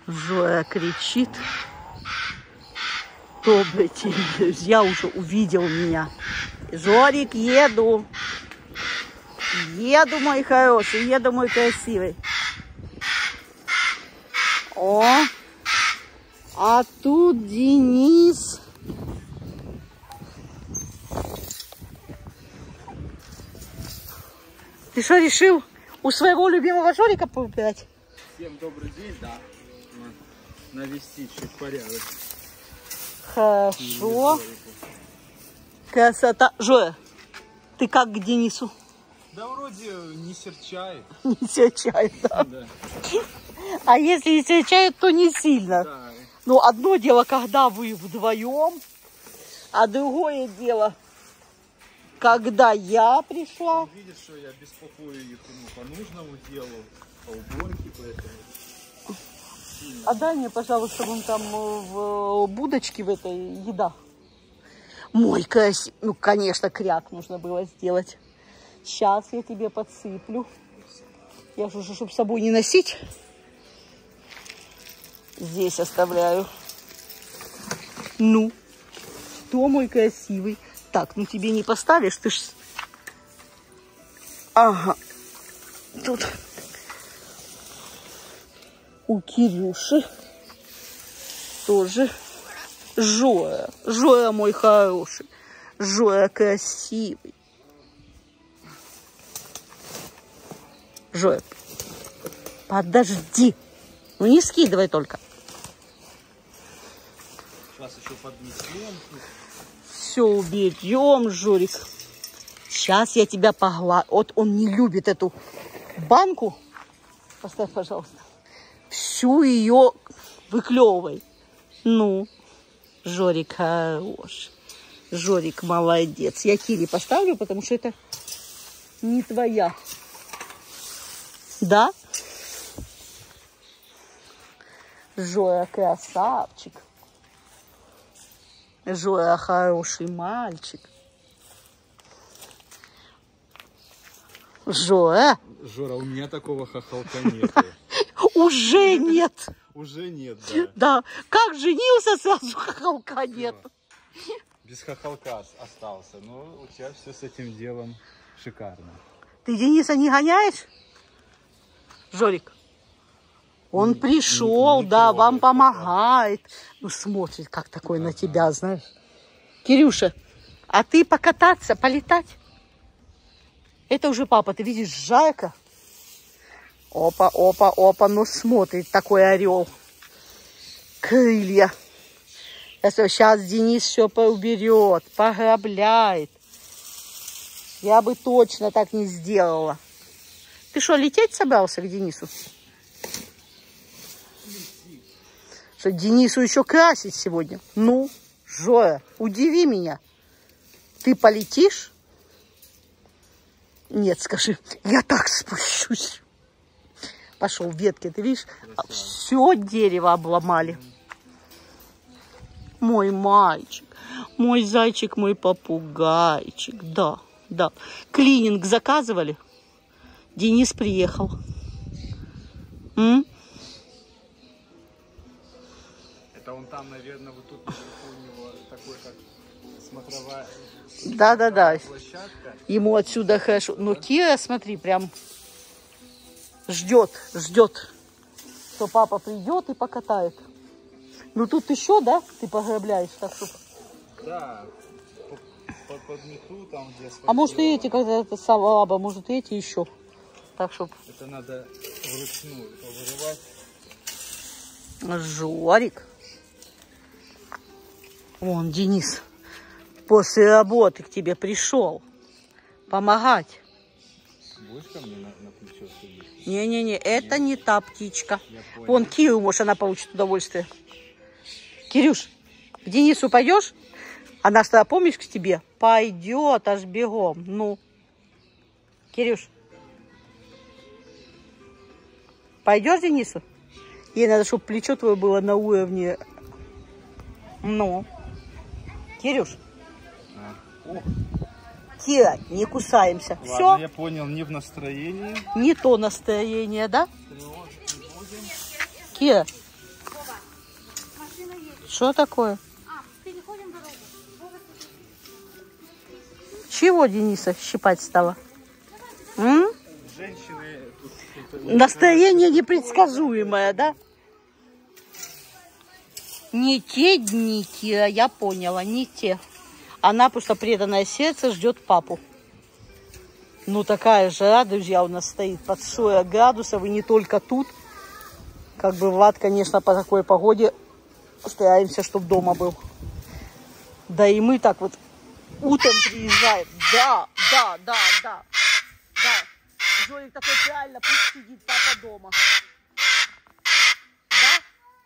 Жоя кричит. Добрый день, друзья, уже увидел меня. Жорик, еду. Еду, мой хороший, еду, мой красивый. О, а тут Денис. Ты что, решил у своего любимого Жорика поубирать? Всем добрый день, да. Навести чуть порядок. Хорошо. Красота. Жоя, ты как к Денису? Да вроде не серчает. Не серчает, да. Да. А если не серчает, то не сильно. Да. Но одно дело, когда вы вдвоем, а другое дело, когда я пришла. Он видит, что я беспокою их по нужному делу, по уборке, поэтому... Отдай мне, пожалуйста, вон там в будочке в этой еда. Мой красивый. Ну, конечно, кряк нужно было сделать. Сейчас я тебе подсыплю. Я же уже, чтобы с собой не носить, здесь оставляю. Ну, что, мой красивый? Так, ну тебе не поставишь, ты ж... Ага. Тут у Кирюши тоже Жоя. Жоя мой хороший. Жоя красивый. Жоя, подожди. Ну не скидывай только. Сейчас еще поднесем. Все уберем, Жорик. Сейчас я тебя поглажу. Вот он не любит эту банку. Поставь, пожалуйста. Всю ее выклевывай. Ну, Жорик хорош. Жорик молодец. Я Кире поставлю, потому что это не твоя. Да? Жоя красавчик. Жоя хороший мальчик. Жоя. Жора, у меня такого хохолка нет. Уже нет. Уже нет, да. Да. Как женился, сразу хохолка нет. Без хохолка остался. Но у тебя все с этим делом шикарно. Ты Дениса не гоняешь? Жорик. Он пришел, да, вам помогает. Ну, смотрит, как такой на тебя, знаешь. Кирюша, а ты покататься, полетать? Это уже папа, ты видишь, Жайка. Опа, опа, опа, ну смотрит такой орел. Крылья. Сейчас Денис все поуберет, пограбляет. Я бы точно так не сделала. Ты что, лететь собрался к Денису? Что, Денису еще красить сегодня? Ну, Жоя, удиви меня. Ты полетишь? Нет, скажи, я так спущусь. Пошел, ветки, ты видишь? Все дерево обломали. Мой мальчик, мой зайчик, мой попугайчик. Да, да. Клининг заказывали? Денис приехал. Это он там, наверное, вот тут у него такой, как смотровая... Да-да-да. Площадка. Ему отсюда хорошо. Но Кира, смотри, прям ждет, что папа придет и покатает. Ну тут еще, да, ты пограбляешь, так что... Да, подмету там, где... А может и эти, когда это салаба, может и эти еще. Так что... Это надо вручную повырывать. Жорик. Вон, Денис после работы к тебе пришел помогать. Будешь ко мне на плечо садить? Не-не-не, это не та птичка. Вон, Киру, может, она получит удовольствие. Кирюш, к Денису пойдешь? Она что, помнишь, к тебе? Пойдет аж бегом. Ну, Кирюш, пойдешь к Денису? Ей надо, чтобы плечо твое было на уровне. Ну, Кирюш. Кира, не кусаемся. Ладно, все? я понял, не в настроении. Не то настроение, да? Кира, Что такое? Чего Дениса щипать стало? Женщины... Настроение непредсказуемое, да? Не те дни, Кира, я поняла, не те. Она просто преданное сердце ждет папу. Ну, такая жара, друзья, у нас стоит под 40 градусов, и не только тут. Как бы Влад, конечно, по такой погоде стараемся, чтобы дома был. Да и мы так вот утром приезжаем. Да. Жорик такой, правильно, пусть сидит папа дома. Да?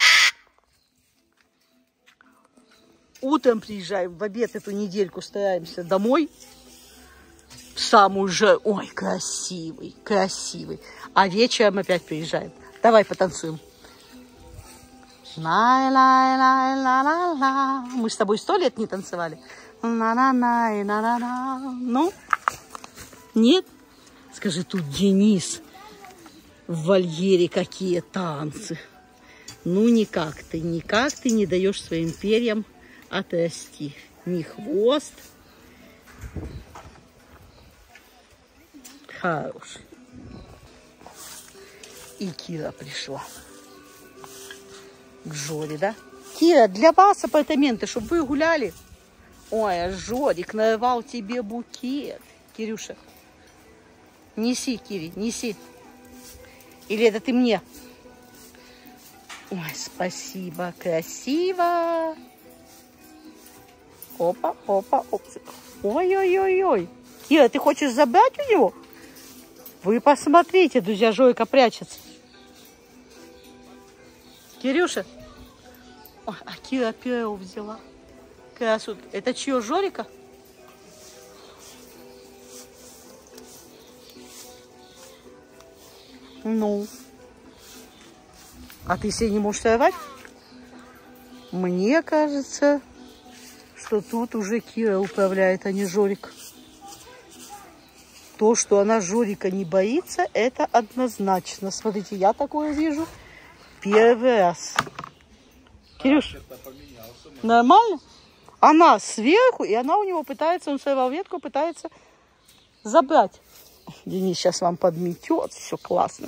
Утром приезжаем, в обед эту недельку стараемся домой. Самую же, ой, красивый. А вечером опять приезжаем. Давай потанцуем. Ла-ла-ла-ла-ла-ла. Мы с тобой 100 лет не танцевали. На-на-на-на-на-на. Ну? Нет? Скажи, тут Денис в вольере какие танцы. Ну, никак ты не даешь своим перьям отрасти. Ни хвост. Хороший. И Кира пришла. К Жоре, да? Кира, для вас апартаменты, чтобы вы гуляли. Ой, Жорик нарвал тебе букет. Кирюша, неси, Кири, неси. Или это ты мне? Ой, спасибо, красиво. Опа. Ой. Кира, ты хочешь забрать у него? Вы посмотрите, друзья, Жорика прячется. Кирюша. Ой, а Кира перо взяла. Красотка. Это чье, Жорика? Ну. А ты себе не можешь сорвать? Мне кажется, что тут уже Кира управляет, а не Жорик. То, что она Жорика не боится, это однозначно. Смотрите, я такое вижу первый раз. Кирюш, нормально? Она сверху, и она у него пытается, он сорвал ветку, пытается забрать. Денис сейчас вам подметет, все классно.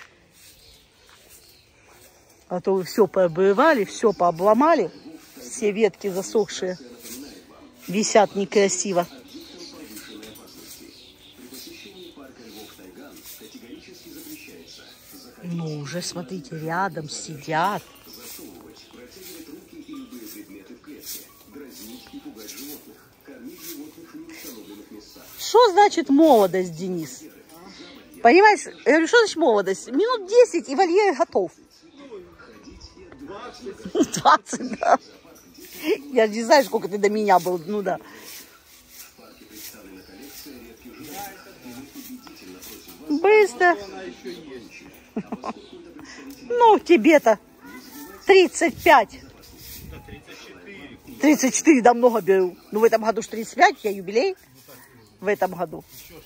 А то вы все пообрывали, все пообломали. Все ветки засохшие висят некрасиво. Ну, уже, смотрите, рядом сидят. Что значит молодость, Денис? Понимаешь, я говорю, что значит молодость? Минут 10 и вольер готов. 20, да. Я не знаю, сколько ты до меня был, ну да. Быстро. Ну, тебе-то 35. 34, да, много беру. Ну, в этом году ж 35, я юбилей. В этом году.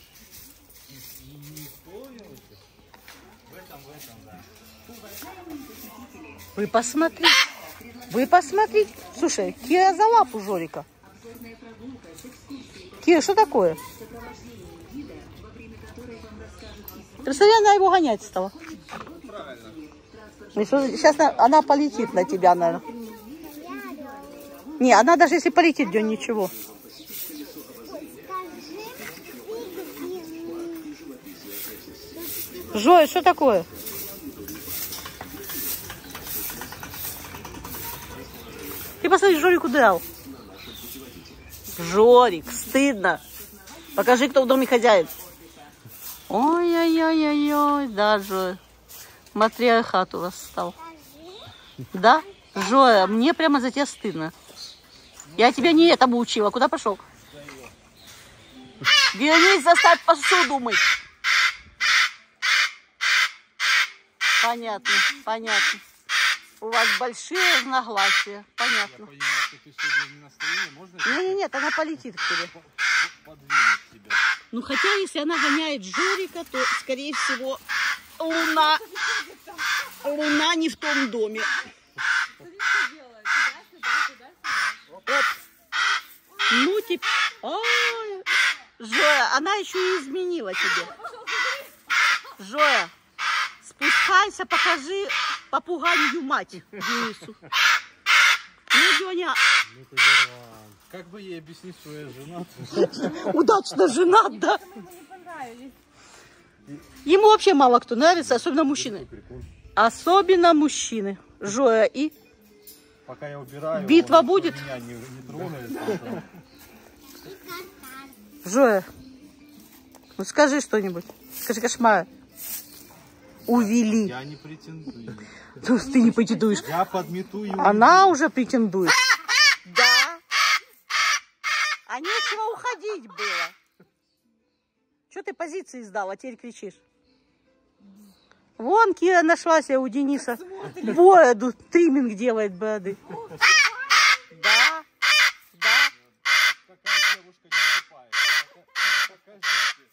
Вы посмотрите. Слушай, Кира за лапу Жорика. Кира, что такое? Представляешь, она его гонять стала. Сейчас она полетит на тебя, наверное. Не, она даже если полетит, Дёнь, ничего. Жой, что такое? Ты посмотри, Жорику дал. Жорик, стыдно. Покажи, кто в доме хозяин. Ой-ой-ой-ой-ой, да, Жой. Матриархат у вас стал. Да? Жоя, мне прямо за тебя стыдно. Я тебя не этому учила. Куда пошел? Вернись, заставь посуду мыть. Понятно. У вас большие разногласия. Понятно. Нет, она полетит к тебе. Ну, хотя, если она гоняет Жорика, то, скорее всего, Луна не в том доме. Оп. Ну, теперь... Ой. Жоя, она еще и изменила тебе. Жоя, спускайся, покажи попуганью мать Денису. Ну, Деня. Как бы ей объяснить, что я женат? Удачно женат, да? Ему вообще мало кто нравится, особенно мужчины. Особенно мужчины. Жоя и... Пока я убираю, битва будет? Меня не тронет. Жоя, ну скажи что-нибудь. Скажи, кошмар. Увели. Я не претендую. То есть ты не претендуешь. Я подметую. Она уже претендует. Да. А нечего уходить было. Что ты позиции сдал, а теперь кричишь? Вон Кира нашлась у Дениса. Бороду, триминг делает бороды. Да, да. Какая девушка не вступает? Покажите.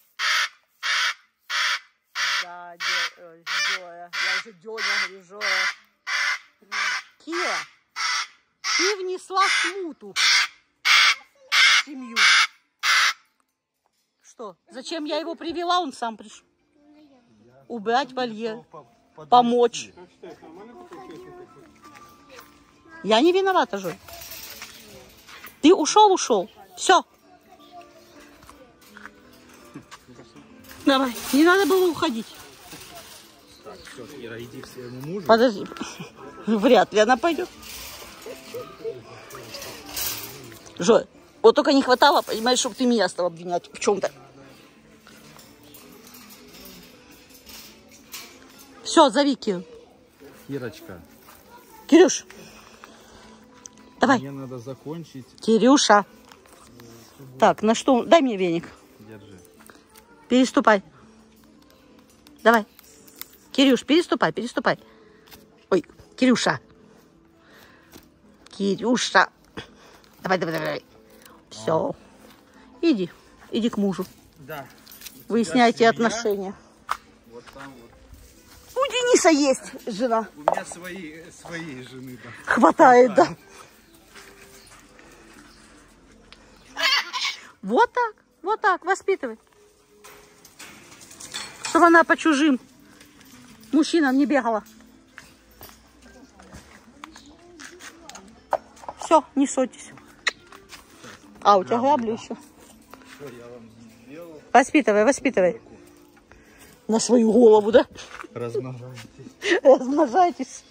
Да, Жоя. Я уже Деня говорю, Жоя. Кира, ты внесла смуту в семью. Что? Зачем я его привела? Он сам пришел. Убрать вольер. Помочь. Я не виновата, Жой. Ты ушел. Все. Давай. Не надо было уходить. Так, все, Ира, иди к своему мужу. Подожди. Вряд ли она пойдет. Жой, вот только не хватало, понимаешь, чтобы ты меня стал обвинять в чем-то. Все, зови Киру. Кирочка. Кирюш, давай. Мне надо закончить. Кирюша. Так, на что? Дай мне веник. Держи. Переступай. Давай. Кирюш, переступай. Ой, Кирюша. Давай. Все. Иди к мужу. Да. Выясняйте отношения. Вот там вот. У Дениса есть жена. У меня своей жены, да. Хватает, да. Вот так, воспитывай. Чтобы она по чужим мужчинам не бегала. Все, не ссорьтесь. А, у тебя грабли еще. Что я вам сделал? Воспитывай. На свою голову, да? Размножайтесь. Размножайтесь.